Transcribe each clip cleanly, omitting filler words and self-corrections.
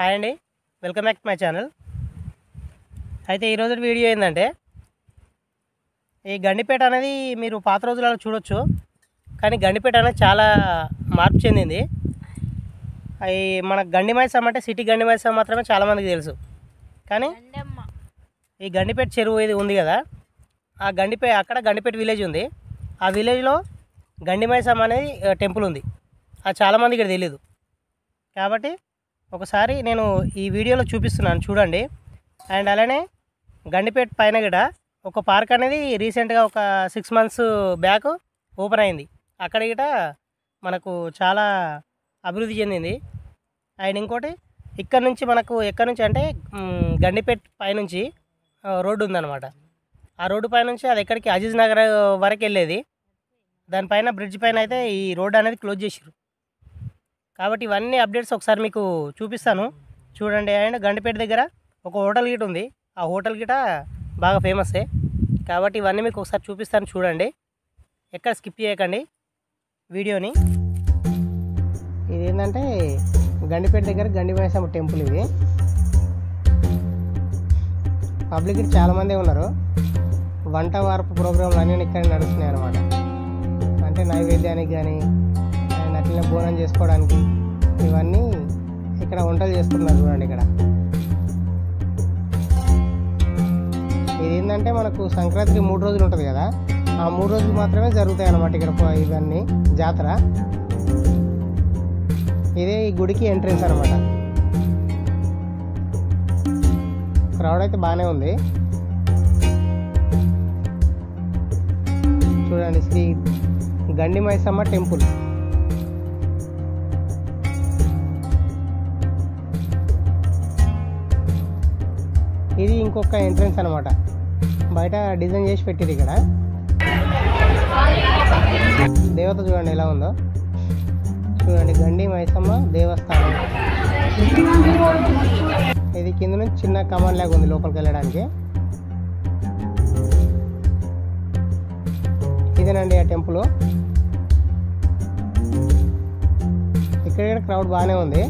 Hi అండి, welcome back to my channel. అయితే ఈరోజు వీడియో ఏంటంటే, ఈ గండిపేట అనేది మీరు పాత రోజులలో చూడొచ్చు, కానీ గండిపేట అనేది చాలా మార్పు చెందింది. అవి మన గండి మైసమ్మ అంటే సిటీ గండి మైసమ్మ మాత్రమే చాలామందికి తెలుసు. కానీ ఈ గండిపేట చెరువు ఇది ఉంది కదా, ఆ అక్కడ గండిపేట విలేజ్ ఉంది. ఆ విలేజ్లో గండి మైసమ్మ అనేది టెంపుల్ ఉంది. అది చాలామంది ఇక్కడ తెలియదు. కాబట్టి ఒకసారి నేను ఈ వీడియోలో చూపిస్తున్నాను, చూడండి. అండ్ అలానే గండిపేట పైన కూడా ఒక పార్క్ అనేది రీసెంట్గా ఒక 6 months బ్యాక్ ఓపెన్ అయింది. అక్కడ గిట మనకు చాలా అభివృద్ధి చెందింది. అండ్ ఇంకోటి ఇక్కడ నుంచి మనకు ఎక్కడి నుంచి అంటే గండిపేట పైనుంచి రోడ్డు ఉందన్నమాట. ఆ రోడ్డు పైనుంచి అది ఎక్కడికి అజీజ్ నగర్ వరకు వెళ్ళేది. దానిపైన బ్రిడ్జ్ పైన అయితే ఈ రోడ్ అనేది క్లోజ్ చేసారు. కాబట్టి ఇవన్నీ అప్డేట్స్ ఒకసారి మీకు చూపిస్తాను, చూడండి. అండ్ గండిపేట దగ్గర ఒక హోటల్ గిట ఉంది. ఆ హోటల్ గిట బాగా ఫేమస్సే. కాబట్టి ఇవన్నీ మీకు ఒకసారి చూపిస్తాను, చూడండి. ఎక్కడ స్కిప్ చేయకండి వీడియోని. ఇది ఏంటంటే గండిపేట దగ్గర గండి మైసమ్మ టెంపుల్. ఇది పబ్లిక్ ఇటు చాలామంది ఉన్నారు. వంట వార్పు ప్రోగ్రాంలు అన్నీ ఇక్కడ నడుస్తున్నాయి అన్నమాట. అంటే నైవేద్యానికి కానీ అండ్ అట్లనే బోనం చేసుకోవడానికి ఇవన్నీ ఇక్కడ వంటలు చేసుకుంటున్నారు. చూడండి, ఇక్కడ ఇది ఏంటంటే మనకు సంక్రాంతికి 3 రోజులు ఉంటుంది కదా, ఆ 3 రోజులు మాత్రమే జరుగుతాయి అన్నమాట ఇక్కడ ఇవన్నీ జాతర. ఇదే ఈ గుడికి ఎంట్రెన్స్ అనమాట. క్రౌడ్ అయితే బాగానే ఉంది. చూడండి, శ్రీ గండి మైసమ్మ టెంపుల్. ఇది ఇంకొక ఎంట్రన్స్ అనమాట. బయట డిజైన్ చేసి పెట్టింది. ఇక్కడ దేవత చూడండి ఎలా ఉందో. చూడండి, గండి మైసమ్మ దేవస్థానం. ఇది కింద నుంచి చిన్న కమాన్ లాగా ఉంది లోపలికి వెళ్ళడానికి. ఇదేనండి ఆ టెంపుల్. ఇక్కడ క్రౌడ్ బాగానే ఉంది.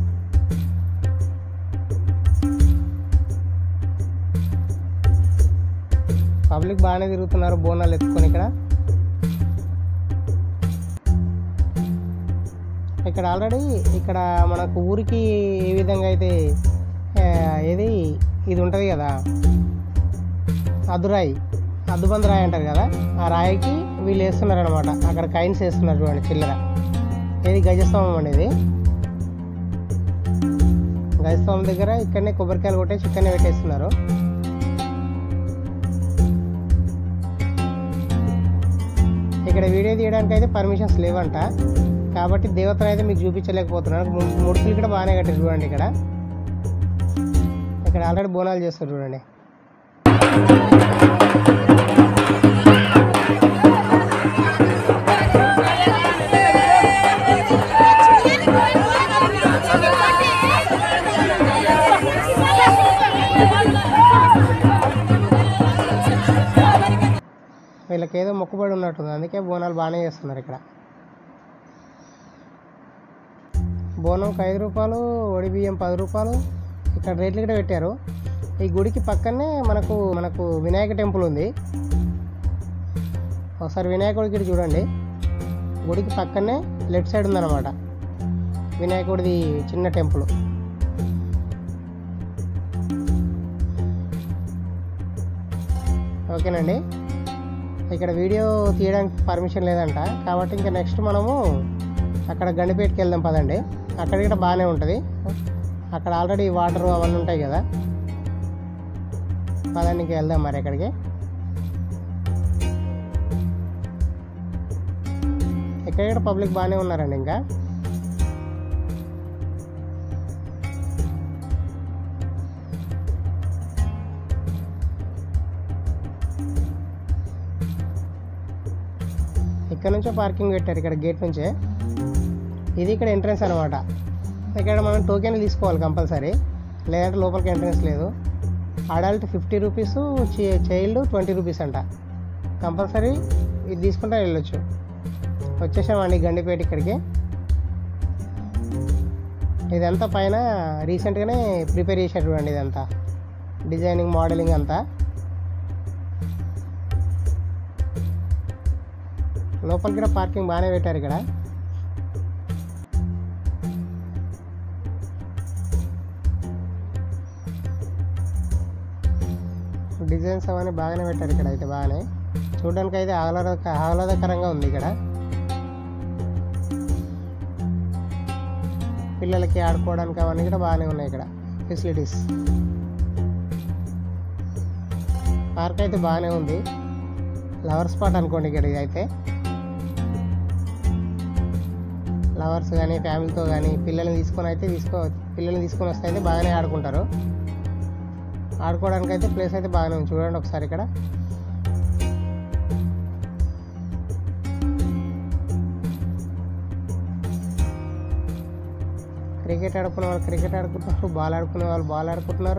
పబ్లిక్ బాగానే తిరుగుతున్నారు బోనాలు ఎత్తుకొని. ఇక్కడ ఆల్రెడీ ఇక్కడ మనకు ఊరికి ఏ విధంగా అయితే ఇది ఉంటుంది కదా, అదురాయి, అద్దుబంది రాయి అంటారు కదా, ఆ రాయికి వీళ్ళు వేస్తున్నారు అనమాట. అక్కడ కైన్స్ వేస్తున్నారు చూడండి, చిల్లర. ఇది గజస్తంభం అనేది. గజస్తంభం దగ్గర ఇక్కడనే కొబ్బరికాయలు కొట్టేసి ఇక్కడనే పెట్టేస్తున్నారు. ఇక్కడ వీడియో తీయడానికి అయితే పర్మిషన్స్ లేవంట. కాబట్టి దేవతను అయితే మీకు చూపించలేకపోతున్నాను. ముడుపులు కూడా బాగానే కట్టారు చూడండి. ఇక్కడ ఆల్రెడీ బోనాలు చేస్తారు చూడండి. వీళ్ళకి ఏదో మొక్కుబడి ఉన్నట్టుంది, అందుకే బోనాలు బాగానే చేస్తున్నారు. ఇక్కడ బోనంకి 5 రూపాయలు, ఒడి బియ్యం 10 రూపాయలు. ఇక్కడ రేట్లు కూడా పెట్టారు. ఈ గుడికి పక్కనే మనకు వినాయక టెంపుల్ ఉంది. ఒకసారి వినాయకుడికి చూడండి. గుడికి పక్కనే లెఫ్ట్ సైడ్ ఉందన్నమాట వినాయకుడిది చిన్న టెంపుల్. ఓకేనండి. ఇక్కడ వీడియో తీయడానికి పర్మిషన్ లేదంట. కాబట్టి ఇంకా నెక్స్ట్ మనము అక్కడ గండిపేటకి వెళ్దాం పదండి. అక్కడ కూడా బాగానే ఉంటుంది. అక్కడ ఆల్రెడీ వాటర్ అవన్నీ ఉంటాయి కదా. పదండి, ఇంకా వెళ్దాం మరి అక్కడికి. ఇక్కడ కూడా పబ్లిక్ బాగానే ఉన్నారండి. ఇంకా ఇక్కడ నుంచే పార్కింగ్ పెట్టారు, ఇక్కడ గేట్ నుంచే. ఇది ఇక్కడ ఎంట్రన్స్ అనమాట. ఇక్కడ మనం టోకెన్ తీసుకోవాలి కంపల్సరీ, లేదంటే లోపలికి ఎంట్రన్స్ లేదు. అడల్ట్ 50 రూపీస్, చైల్డ్ 20 రూపీస్ అంట. కంపల్సరీ ఇది తీసుకుంటే వెళ్ళొచ్చు. వచ్చేసామండి గండిపేట. ఇక్కడికి ఇదంతా పైన రీసెంట్గానే ప్రిపేర్ చేశారు చూడండి. ఇదంతా డిజైనింగ్ మోడలింగ్ అంతా. లోపలికి కూడా పార్కింగ్ బాగానే పెట్టారు ఇక్కడ. డిజైన్స్ అవన్నీ బాగానే పెట్టారు ఇక్కడ అయితే. బాగానే చూడడానికి అయితే ఆహ్లాదకరంగా ఉంది ఇక్కడ. పిల్లలకి ఆడుకోవడానికి అవన్నీ కూడా బాగానే ఉన్నాయి ఇక్కడ ఫెసిలిటీస్. పార్క్ అయితే బాగానే ఉంది. లవర్ స్పాట్ అనుకోండి ఇక్కడ. ఇది అయితే లవర్స్ కానీ ఫ్యామిలీతో కానీ పిల్లల్ని తీసుకొని వస్తే అయితే బాగానే ఆడుకుంటారు. ఆడుకోవడానికి అయితే ప్లేస్ అయితే బాగానే ఉంది. చూడండి ఒకసారి ఇక్కడ. క్రికెట్ ఆడుకునే వాళ్ళు క్రికెట్ ఆడుకుంటున్నారు, బాల్ ఆడుకునే వాళ్ళు బాల్ ఆడుకుంటున్నారు,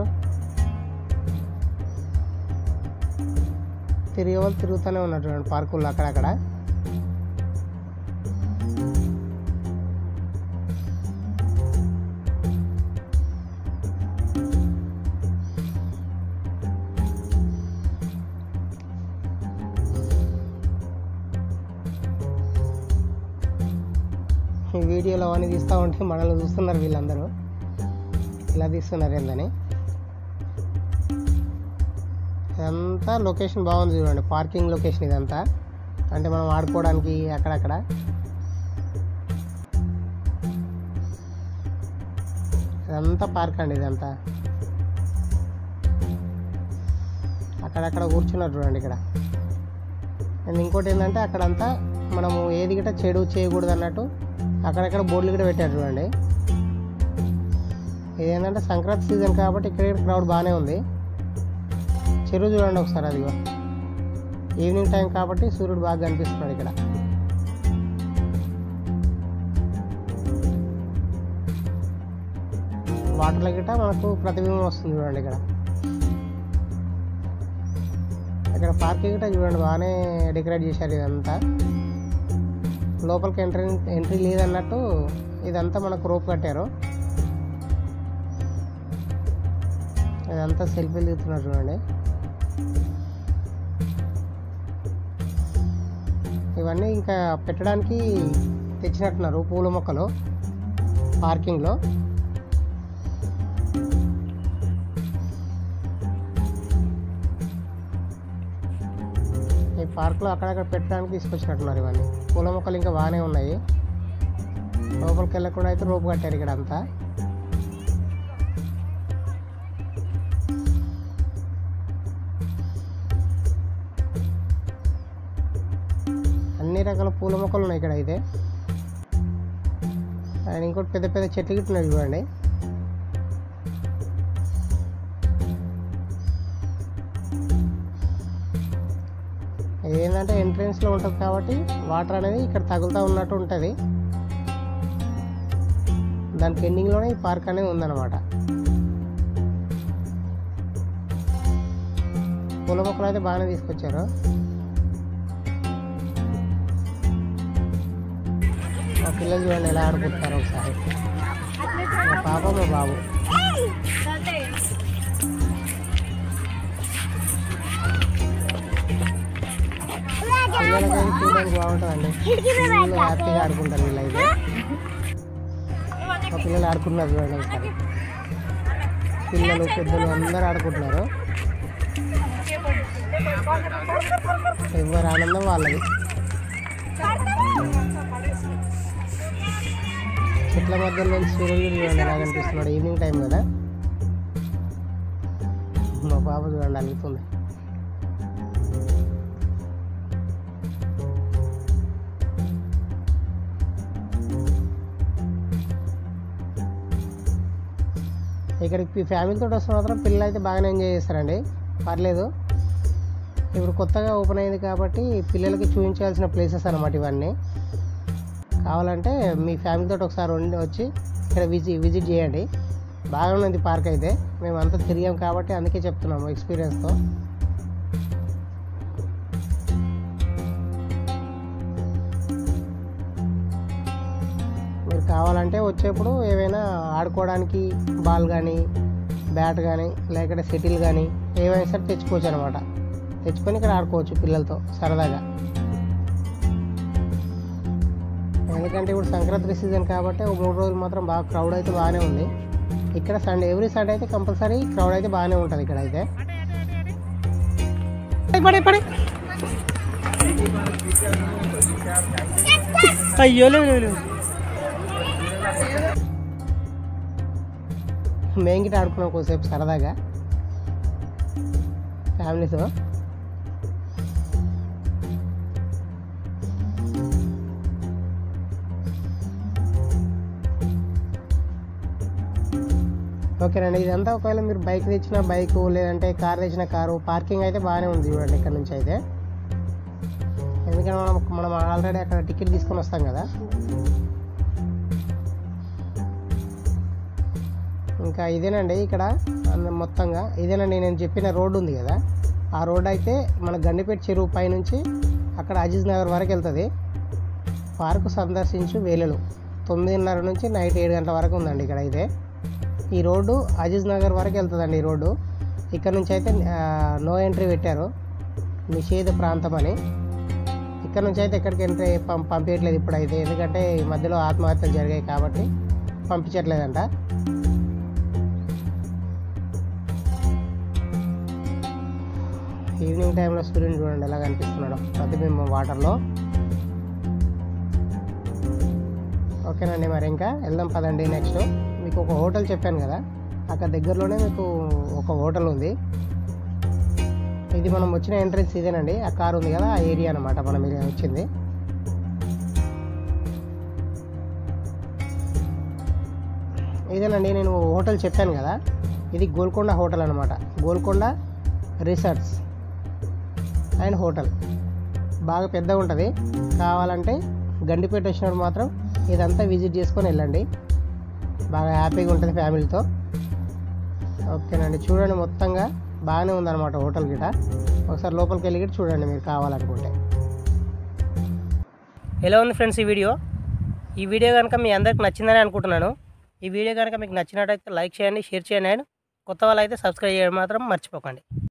తిరిగే వాళ్ళు తిరుగుతూనే ఉన్నారు చూడండి పార్కుల్లో అక్కడక్కడ. ఈ వీడియోలో అవన్నీ తీస్తూ ఉంటే మనల్ని చూస్తున్నారు వీళ్ళందరూ, ఇలా తీస్తున్నారు ఏందని. ఇదంతా లొకేషన్ బాగుంది చూడండి, పార్కింగ్ లొకేషన్ ఇదంతా. అంటే మనం ఆడుకోవడానికి అక్కడక్కడ. ఇదంతా పార్క్ అండి ఇదంతా. అక్కడక్కడ కూర్చున్నారు చూడండి ఇక్కడ. అండ్ ఇంకోటి ఏంటంటే అక్కడంతా మనము ఏది గిట్ట చెడు చేయకూడదు అన్నట్టు అక్కడక్కడ బోర్డులు కూడా పెట్టారు చూడండి. ఇదేంటంటే సంక్రాంతి సీజన్ కాబట్టి ఇక్కడ క్రౌడ్ బాగానే ఉంది. చెరువు చూడండి ఒకసారి. అదిగో ఈవినింగ్ టైం కాబట్టి సూర్యుడు బాగా కనిపిస్తున్నాడు ఇక్కడ. వాటర్లో గిట్ట మనకు ప్రతిబింబం వస్తుంది చూడండి ఇక్కడ. ఇక్కడ పార్కింగ్ గిట్ట చూడండి బాగానే డెకరేట్ చేశారు ఇదంతా. లోపలికి ఎంట్రీ లేదన్నట్టు ఇదంతా మనకు రోప్ కట్టారు. ఇదంతా సెల్ఫీలు దిగుతున్నారు చూడండి. ఇవన్నీ ఇంకా పెట్టడానికి తెచ్చినట్టున్నారు పూల మొక్కలు పార్కింగ్లో. ఈ పార్క్లో అక్కడక్కడ పెట్టడానికి తీసుకొచ్చినట్టున్నారు ఇవన్నీ. పూల మొక్కలు ఇంకా బాగానే ఉన్నాయి. లోపలికి వెళ్ళకుండా అయితే రోపు కట్టారు ఇక్కడ అంతా. అన్ని రకాల పూల మొక్కలు ఉన్నాయి ఇక్కడ అయితే. అండ్ ఇంకోటి పెద్ద పెద్ద చెట్లు గిట్టున్నాయి చూడండి. ఏంటంటే ఎంట్రన్స్లో ఉంటుంది కాబట్టి వాటర్ అనేది ఇక్కడ తగులుతూ ఉన్నట్టు ఉంటుంది. దానికి ఎండింగ్లోనే ఈ పార్క్ అనేది ఉందన్నమాట. పూల మొక్కలు అయితే బాగానే తీసుకొచ్చారు. మా పిల్లలు చూడండి ఎలా ఆడుకుంటారు ఒకసారి. మా పాప మా బాబు. పిల్లలకైతే చూడడానికి బాగుంటుందండి. పిల్లలు హ్యాపీగా ఆడుకుంటారు వీళ్ళైతే. మా పిల్లలు ఆడుకుంటున్నారు చూడండి ఒకసారి. పిల్లలు పెద్దలు అందరూ ఆడుకుంటున్నారు. ఎవరి ఆనందం వాళ్ళది. చెట్ల మధ్యలో నుంచి సూర్యుడు చూడండి ఎలా కనిపిస్తున్నాడు. ఈవినింగ్ టైం కదా. మా పాప చూడండి అలుగుతుంది. ఇక్కడికి ఫ్యామిలీతో వస్తే మాత్రం పిల్లలు అయితే బాగానే ఎంజాయ్ చేస్తారండి, పర్లేదు. ఇప్పుడు కొత్తగా ఓపెన్ అయింది కాబట్టి పిల్లలకి చూపించాల్సిన ప్లేసెస్ అన్నమాట ఇవన్నీ. కావాలంటే మీ ఫ్యామిలీతో ఒకసారి వచ్చి ఇక్కడ విజిట్ చేయండి. బాగానే ఉంది పార్క్ అయితే. మేము అంతా తిరిగాం కాబట్టి అందుకే చెప్తున్నాము ఎక్స్పీరియన్స్తో. మీరు కావాలంటే వచ్చేప్పుడు ఏవైనా ఆడుకోవడానికి బాల్ కానీ బ్యాట్ కానీ లేకపోతే షటిల్ కానీ ఏవైనా సరే తెచ్చుకోవచ్చు అనమాట. తెచ్చుకొని ఇక్కడ ఆడుకోవచ్చు పిల్లలతో సరదాగా. ఎందుకంటే ఇప్పుడు సంక్రాంతి సీజన్ కాబట్టి ఒక 3 రోజులు మాత్రం బాగా క్రౌడ్ అయితే బాగానే ఉంది ఇక్కడ. ఎవ్రీ సండే అయితే కంపల్సరీ క్రౌడ్ అయితే బాగానే ఉంటుంది ఇక్కడ అయితే. అయ్యో లేదు మేము గిట్ట ఆడుకున్నాం కొద్దిసేపు సరదాగా ఫ్యామిలీతో. ఓకేనండి, ఇదంతా ఒకవేళ మీరు బైక్ తెచ్చిన బైకు లేదంటే కార్ తెచ్చిన కారు పార్కింగ్ అయితే బాగానే ఉంది చూడండి ఇక్కడ నుంచి అయితే. ఎందుకంటే మనం ఆల్రెడీ అక్కడ టికెట్ తీసుకొని వస్తాం కదా. ఇంకా ఇదేనండి ఇక్కడ మొత్తంగా ఇదేనండి నేను చెప్పిన రోడ్డు ఉంది కదా, ఆ రోడ్డు అయితే మన గండిపేట చెరువు పై నుంచి అక్కడ అజీజ్ నగర్ వరకు వెళ్తుంది. పార్కు సందర్శించు వేళలు 9:30 నుంచి నైట్ 7 గంటల వరకు ఉందండి ఇక్కడ అయితే. ఈ రోడ్డు అజీజ్ నగర్ వరకు వెళ్తుందండి. ఈ రోడ్డు ఇక్కడ నుంచి అయితే నో ఎంట్రీ పెట్టారు, నిషేధ ప్రాంతం అని. ఇక్కడ నుంచి అయితే ఎక్కడికి ఎంట్రీ పంపించట్లేదు ఇప్పుడైతే, ఎందుకంటే ఈ మధ్యలో ఆత్మహత్యలు జరిగాయి కాబట్టి పంపించట్లేదంట. ఈవినింగ్ టైంలో సూర్యుని చూడండి ఎలా కనిపిస్తున్నాడు ప్రతిబింబం వాటర్లో. ఓకేనండి, మరి ఇంకా వెళ్దాం పదండి. నెక్స్ట్ మీకు ఒక హోటల్ చెప్పాను కదా, అక్కడ దగ్గరలోనే మీకు ఒక హోటల్ ఉంది. ఇది మనం వచ్చిన ఎంట్రన్స్ ఇదేనండి, ఆ కార్ ఉంది కదా ఆ ఏరియా అనమాట మనం వచ్చింది. ఇదేనండి నేను హోటల్ చెప్పాను కదా, ఇది గోల్కొండ హోటల్ అనమాట. గోల్కొండ రిసార్ట్స్ అండ్ హోటల్ బాగా పెద్దగా ఉంటుంది. కావాలంటే గండిపేట వచ్చినప్పుడు మాత్రం ఇదంతా విజిట్ చేసుకొని వెళ్ళండి, బాగా హ్యాపీగా ఉంటుంది ఫ్యామిలీతో. ఓకేనండి, చూడండి మొత్తంగా బాగానే ఉందన్నమాట హోటల్ గిట. ఒకసారి లోపలికి వెళ్ళి గిట్ట చూడండి మీరు కావాలనుకుంటే. ఎలా ఉంది ఫ్రెండ్స్ ఈ వీడియో కనుక మీ అందరికి నచ్చిందని అనుకుంటున్నాను. ఈ వీడియో కనుక మీకు నచ్చినట్టయితే లైక్ చేయండి, షేర్ చేయండి, అండ్ కొత్త వాళ్ళు అయితే సబ్స్క్రైబ్ చేయడం మాత్రం మర్చిపోకండి.